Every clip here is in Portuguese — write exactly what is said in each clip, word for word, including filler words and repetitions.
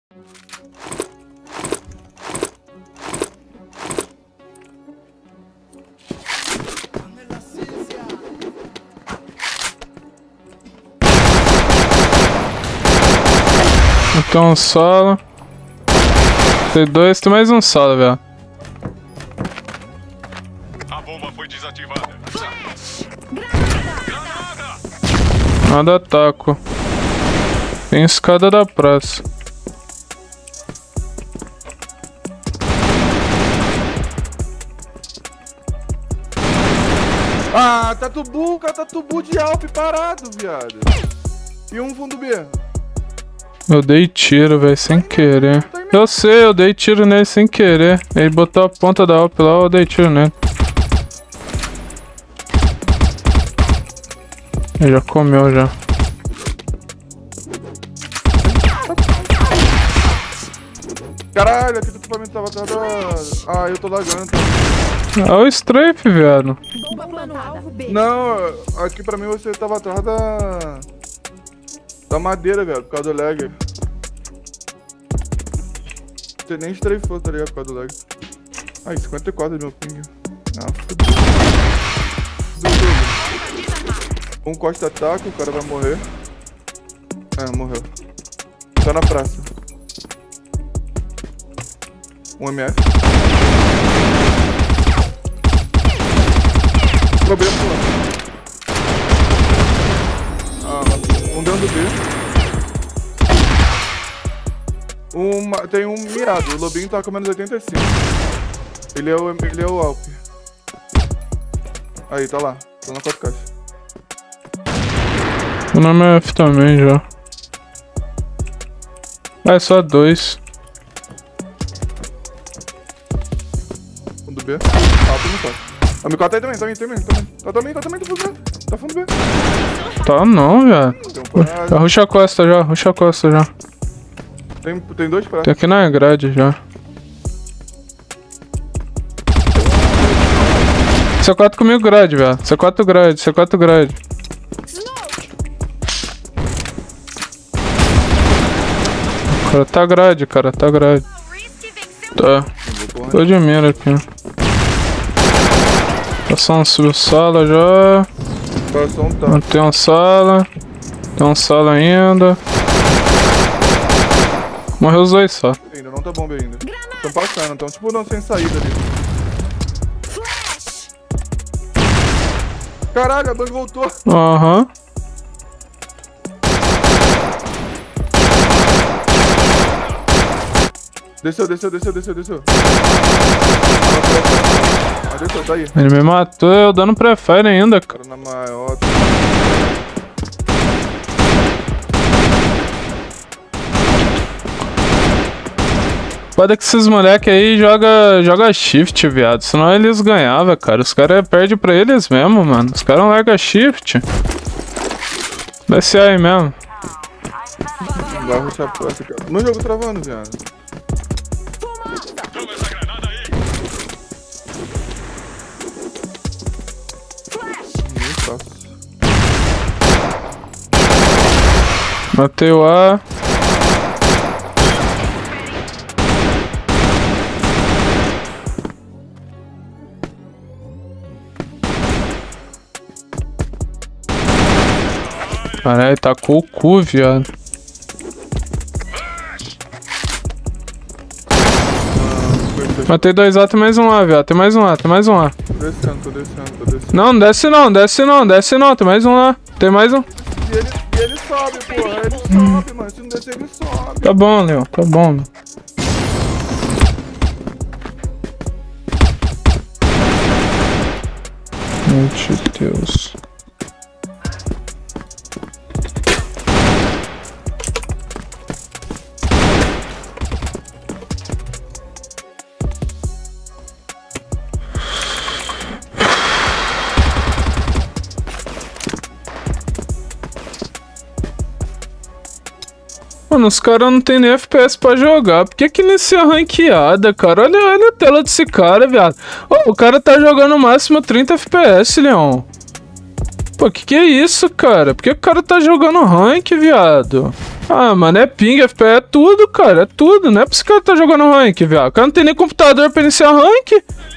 Tem um solo. Tem dois, tem mais um solo, velho. A bomba foi desativada. Nada ataco. Tem escada da praça. Ah, Tatubu, cara, Tatubu de Alp parado, viado. E um fundo B. Eu dei tiro, velho, sem querer. Eu sei, eu dei tiro nele sem querer. Ele botou a ponta da Alp lá, eu dei tiro nele. Ele já comeu, já. Caralho, aqui do equipamento tava atrás da... Ah, eu tô lagando. É o strafe, viado. Não, aqui pra mim você tava atrás da... Da madeira, velho, por causa do lag. Você nem strafou, tá ligado, por causa do lag. Ai, cinquenta e quatro meu ping. Ah, fudeu. Um costa ataque, o cara vai morrer. É, morreu. Tá na praça. Um M F. Problema pulando. Ah, um dentro do B. Uma, tem um mirado. O Lobinho tá com menos oitenta e cinco. Ele é o, ele é o Alp. Aí, tá lá. Tá na quatro caixas. O nome é F também já. Ah, é só dois. Fundo B. Ah, fundo quatro. Ah, M quatro aí também, também, também, também. Tá também, tá também, tá fundo B. Tá fundo B. Tá não, velho. Tem um parado. Já ruxa a costa já, ruxa a costa já. Tem, tem dois pratos. Tem aqui na grade já. C quatro comigo grade, velho. C quatro grade, C quatro grade. O cara tá grade, cara, tá grade. Tá. Tô de mira aqui. Passou um subsala já. Passou um tá. Tem uma sala. Tem uma sala ainda. Morreu os dois só. Ainda não tá bom ainda. Tão passando, tão tipo não sem saída ali. Caralho, a bang voltou. Aham. Uhum. Desceu, desceu, desceu, desceu, desceu. Ah, desceu, tá aí. Ele me matou, eu dando pré-fire ainda, cara. Cara na maior. Pode que esses moleque aí joga, joga shift, viado. Senão eles ganhavam, cara. Os caras perdem pra eles mesmo, mano. Os caras não largam shift. Desce aí mesmo. Não vai rushar a praça, cara. No jogo travando, viado. Toma essa granada aí. Muito fácil. Matei o A. Caralho, tacou o cu, viado. Matei dois A, tem mais um A, viado. Tem mais um A, tem mais um A. Tô descendo, tô descendo, tô descendo. Não, desce não, desce não, desce não. Tem mais um A. Tem mais um. E ele, e ele sobe, porra. Ele sobe, mano. Se não descer, ele sobe. Tá bom, Leon. Tá bom, meu. Meu Deus. Mano, os caras não tem nem F P S pra jogar. Por que que inicia ranqueada, cara? Olha, olha a tela desse cara, viado. Oh, o cara tá jogando no máximo trinta F P S, Leon. Pô, que que é isso, cara? Por que o cara tá jogando rank, viado? Ah, mano, é ping, F P é tudo, cara. É tudo. Não é pra esse cara tá jogando rank, viado. O cara não tem nem computador pra iniciar rank.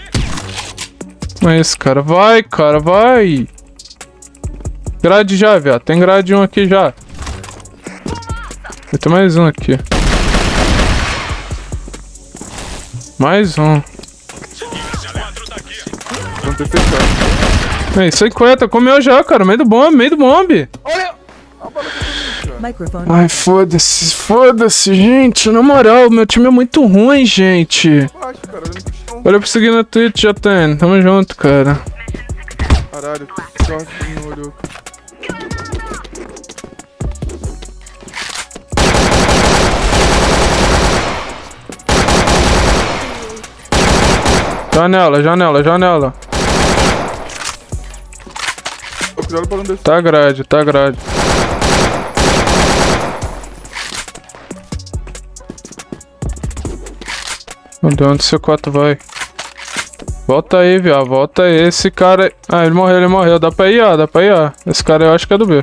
Mas, cara, vai, cara, vai. Grade já, viado. Tem grade um aqui já. Tem mais um aqui. Mais um. Vamos ter fechado. Aí, cinquenta. Comeu já, cara. Meio do bombe, meio do bombe. Olha! Ai, foda-se, foda-se, gente. Na moral, meu time é muito ruim, gente. Baixo, cara, olhando pro chão. Olha pra seguir na Twitch, já tem. Tamo junto, cara. Caralho, sorte que não olhou. Janela, janela, janela. Ô, cuidado pra não descer. Tá grade, tá grade. Onde onde C quatro vai? Volta aí, viado. Volta aí. Esse cara... Ah, ele morreu, ele morreu. Dá pra ir, ó. Dá pra ir, ó. Esse cara eu acho que é do B.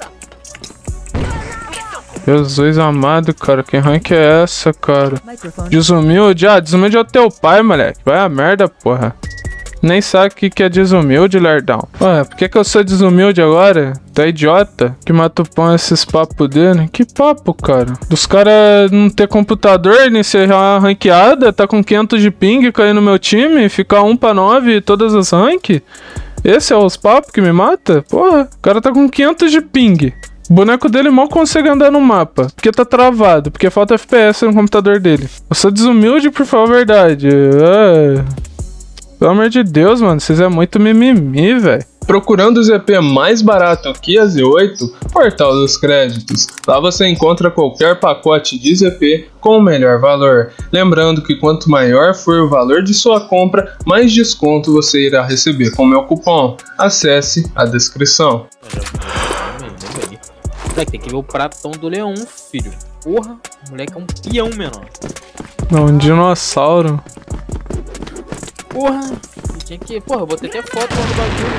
Jesus amado, cara. Que rank é essa, cara? Desumilde? Ah, desumilde é o teu pai, moleque. Vai a merda, porra. Nem sabe o que, que é desumilde, lerdão. Ué, por que, que eu sou desumilde agora? Tu é idiota? Que mata o pão esses papos dele? Que papo, cara? Dos caras não ter computador, iniciar uma ranqueada, tá com quinhentos de ping, cair no meu time, ficar um pra nove todas as rank? Esse é os papos que me mata? Porra, o cara tá com quinhentos de ping. O boneco dele mal consegue andar no mapa, porque tá travado, porque falta F P S no computador dele. Eu sou desumilde por falar a verdade. É... Pelo amor de Deus, mano, vocês é muito mimimi, velho. Procurando o Z P mais barato que a Z oito, Portal dos Créditos. Lá você encontra qualquer pacote de Z P com o melhor valor. Lembrando que quanto maior for o valor de sua compra, mais desconto você irá receber com o meu cupom. Acesse a descrição. Moleque, tem que ver o pratão do leão, filho. Porra, o moleque é um peão, menor. Não, um dinossauro. Porra, tinha que... Porra, eu botei até foto lá do bagulho.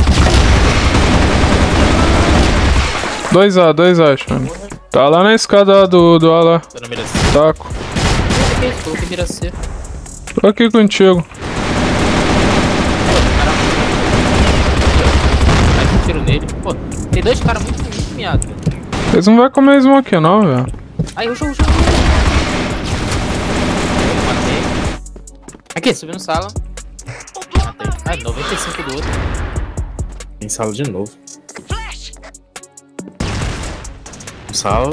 dois A, dois A, mano. Tá lá na escada do, do A lá. Tô na mira C. Taco. Que isso? Coloquei mira C. Tô aqui contigo. Mais um tiro nele. Pô, tem dois caras muito, muito miados, velho. Eles não vão comer smoke não, velho. Aí, o jogo, o jogo. Matei. Aqui, subindo sala. Matei. Ah, noventa e cinco do outro. Tem sala de novo. Sala.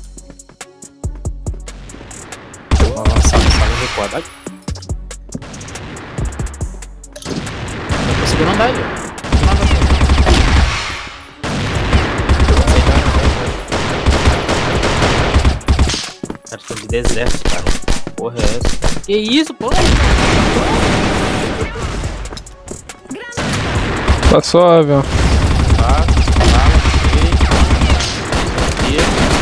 Sala, sala recuada. Ai. Não consigo não andar, velho. Cara, tô de deserto, cara. Porra é essa? Que isso, porra? Tá suave, ó. Tá, sala, aqui.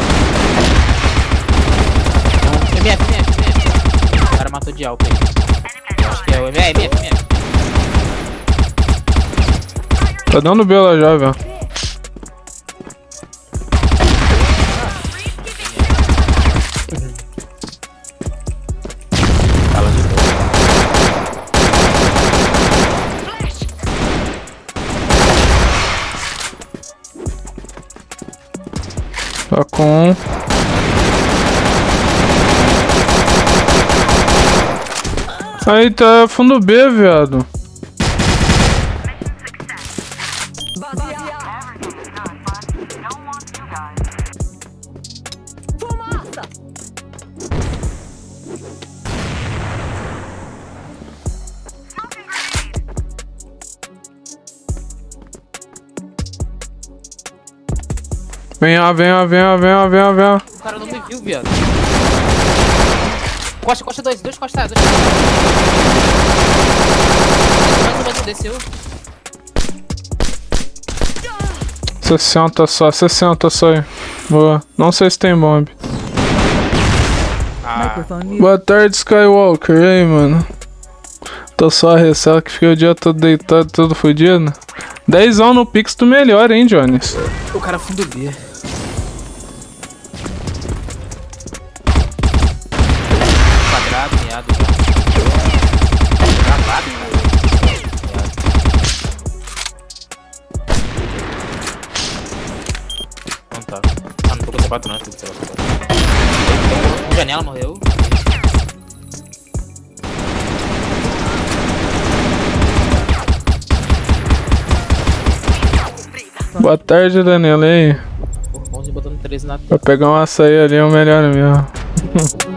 M F, M F, M F. O cara matou de alto aí. Acho que é o M F, M F, M F. Tá dando B lá já, velho. Fala de novo. Tá com um. Aí tá fundo B, viado. Vem, ó, vem, ó, vem, ó, vem, ó, vem, ó, vem, ó. O cara não me viu, viado. Costa, costa dois, dois costa, dois costa. Mais um, mais um, desceu. sessenta só, sessenta só aí. Boa. Não sei se tem bomb. Ah, Boa tarde, Skywalker. E aí, mano? Tô só a ressaca que fiquei o dia todo deitado, todo fodido. dez anos no Pix, tu melhor, hein, Jones? o cara fundo B. quatro não, tudo C quatro. Um janela morreu. Boa tarde, Danilo. E aí? onze botando treze na Pra pegar um açaí ali é o melhor mesmo.